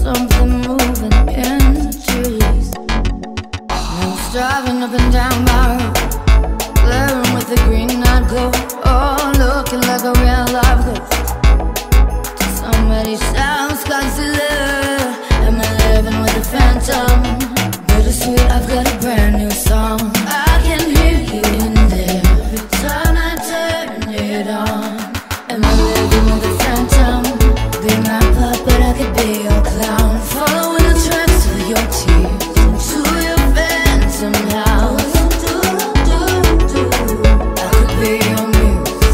something moving in the trees. I was driving up and down my road, glaring with the green-eyed glow. Oh, looking like a real life ghost. To somebody sounds concealer. Am I living with a phantom? Bittersweet, I've got a brand new song. I can hear you in there every time I turn it on. Am I living with a phantom? Be my puppet, I could be your clown. Following the tracks of your tears into your phantom house. I could be your muse.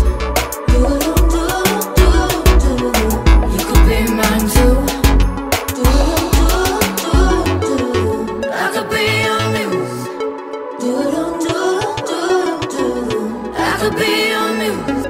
You could be mine too. I could be your muse. I could be your muse.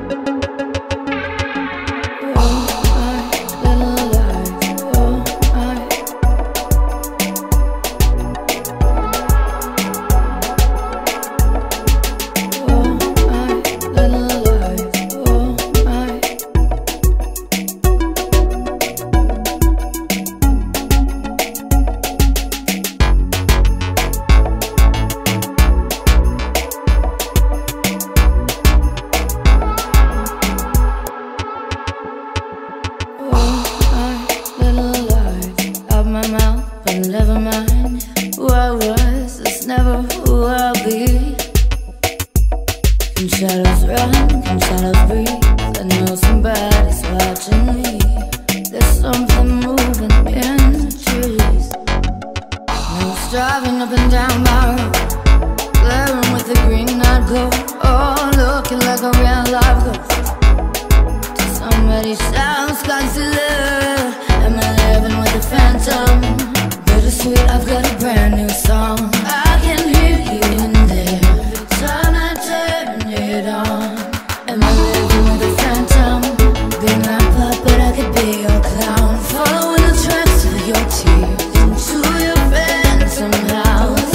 Never mind who I was, it's never who I'll be. Can shadows run, can shadows breathe? I know somebody's watching me. There's something moving in the trees. I was driving up and down my road, glaring with the green-eyed glow. Oh, looking like a real life ghost. To somebody sounds concealer. Am I living with a phantom? Bittersweet, I've got a brand new song. I can hear you in there every time I turn it on. Am I living with a phantom? Be my puppet, I could be your clown. Following the tracks of your tears into your phantom house.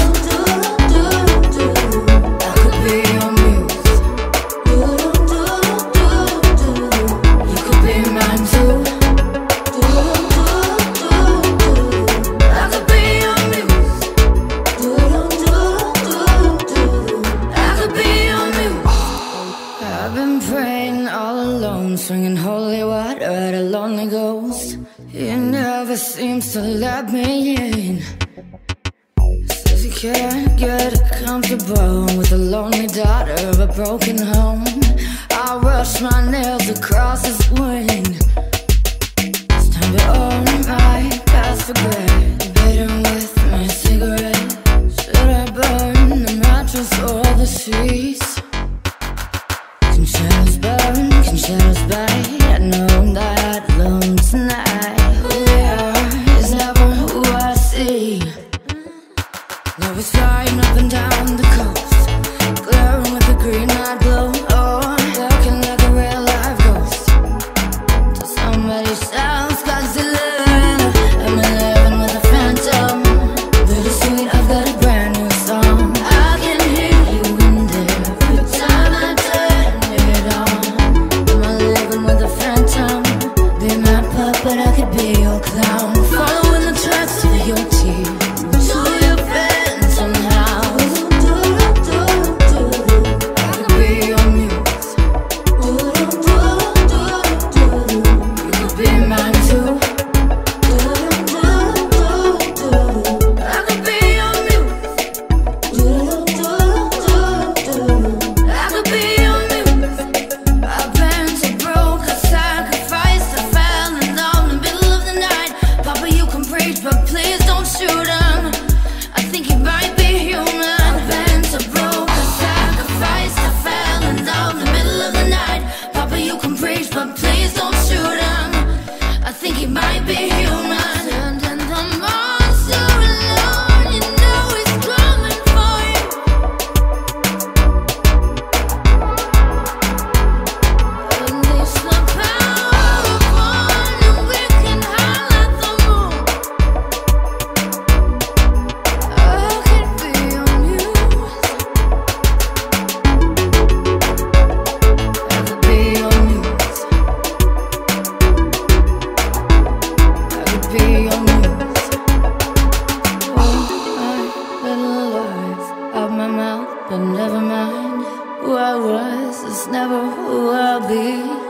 I could be your muse. You could be mine too. Swinging holy water at a lonely ghost. He never seems to let me in. Says he can't get comfortable with the lonely daughter of a broken home. I rush my nails across his wing. It's time to own my past regret. Debating with my cigarette. Should I burn the mattress or the sheets? Can shadows burn? Can shadows bite? I know that alone tonight. Who they are is never who I see. Love is flying up and down the coast, glaring with a green-eyed glow. Oh, looking like a real life ghost. Till somebody sounds concealer. Am I living with a phantom? Bittersweet, I've got a brand new song. I can hear you in there every time I turn it on. Am I living with a phantom? Be my puppet, I could be your clown. Following the tracks of your tears to your phantom house. I could be your muse. You could be mine too. I could be your muse. I could be your muse. I've been so broke, I sacrificed, I fell in the middle of the night. Papa, you know who I'll be.